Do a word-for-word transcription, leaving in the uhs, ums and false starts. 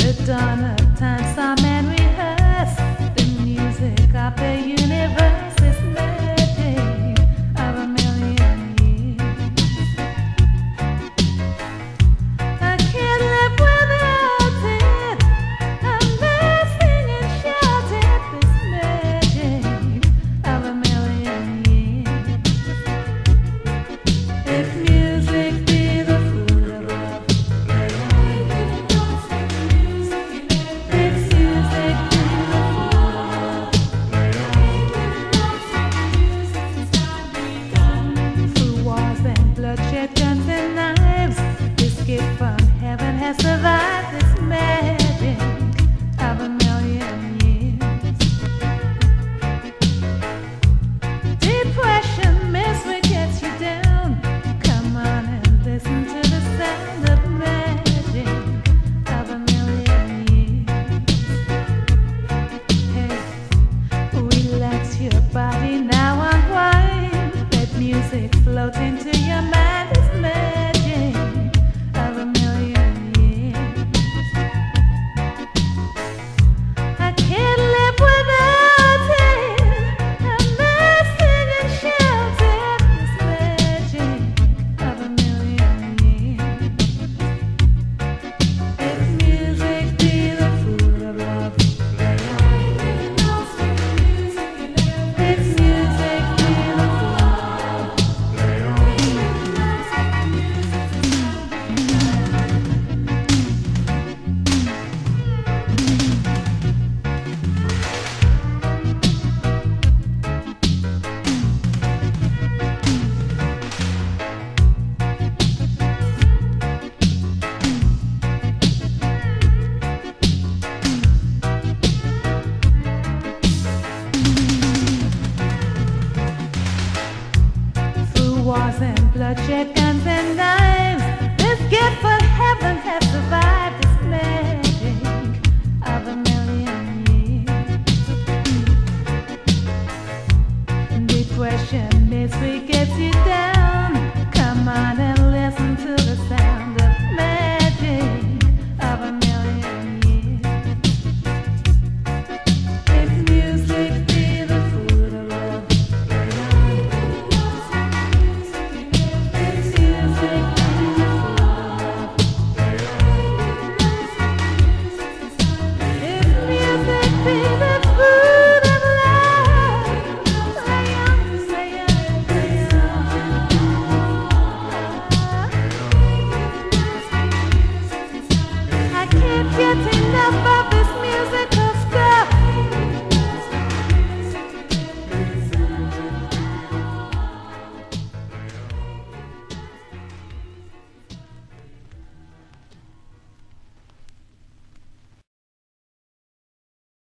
dawn of time, saw man rehearse the music of the universe is magic of a million years. I can't live without it. I'm dancing and shouting this magic of a million years. If music be the food of love, bloodshed, guns and knives, this gift from heaven has survived this magic of a million years. Depression, misery gets you down. Come on and listen to the sound of magic of a million years. Hey, relax your body now, unwind. Let music float into your mind. It's magic of a million years. I can't live without it. I'm dancing and shouting this magic of a million years. If music be the food of love, if music be the food of love, wars and bloodshed, guns and knives, this gift from heaven has survived this magic of a million years. Depression, misery gets you down. Come on and listen to the sound of magic of a million years. If music be the food of love, getting enough.